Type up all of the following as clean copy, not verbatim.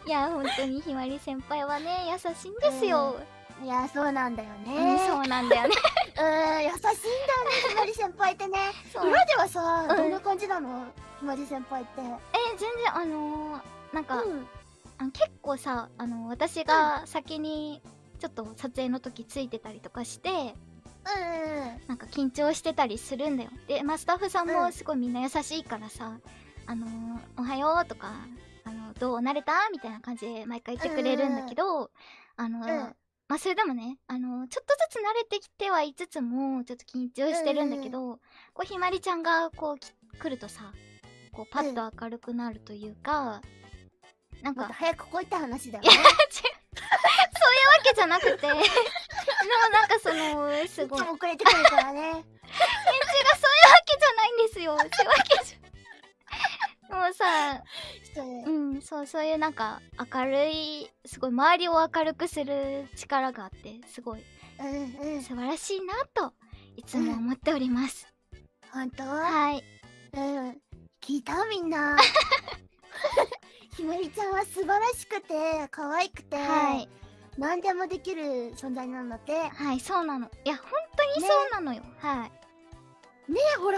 いや、本当にひまり先輩はね、優しいんですよ。 いや、そうなんだようん、 ね。 そうなんだよね。 優しいんだよね、ひまり先輩ってね。 そう。 裏ではさ、 うんどんな感じなの、ひまり先輩って。 全然なんか、 うん。 結構さ、私が先にちょっと撮影の時ついてたりとかして、なんか緊張してたりするんだよ。で、スタッフさんもすごいみんな優しいからさ、おはようとか、どう慣れたみたいな感じで毎回言ってくれるんだけど、それでもね、ちょっとずつ慣れてきてはいつつも、ちょっと緊張してるんだけど、こう、ひまりちゃんがこう来るとさ、こう、パッと明るくなるというか、なんか、 早く来いって話だよいや、 ね。 そういうわけじゃなくて、でもなんかすごい。 いつも遅れてくるからね。 そういうわけじゃないんですよ。そういうわけじゃ。もうさ、そういうなんか明るい、すごい周りを明るくする力があって、すごい素晴らしいなといつも思っております。 ほんと？ はい。 聞いたみんな。ひまりちゃんは素晴らしくて可愛くて、何でもできる存在なので。 はい、そうなの。いや、本当にそうなのよ。はい。 ねえ、ほら。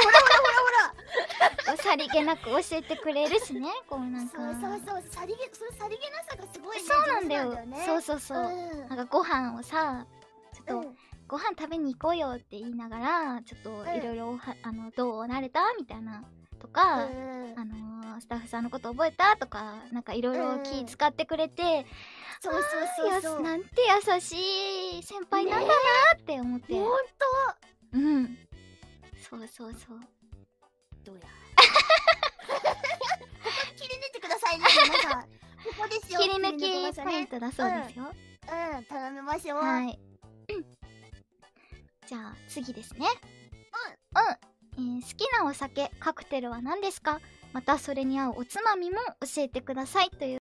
さりげなく教えてくれるしね、こうなんか。 そう、さりげなさがすごいね。 そうなんだよ。そう。なんかご飯をさ、ちょっと、ご飯食べに行こうよって言いながら、ちょっといろいろどう慣れたみたいなとか、スタッフさんのこと覚えたとか、なんかいろいろ気使ってくれて、 そう。 なんて優しい先輩なんだなって思って。 ほんと。 うん。そう。 どうや。切り抜いてくださいね、皆さん。ここですよ。 切り抜きポイントだそうですよ。 頼みましょう。 はい。じゃあ次ですね。好きなお酒、カクテルは何ですか？またそれに合うおつまみも教えてくださいという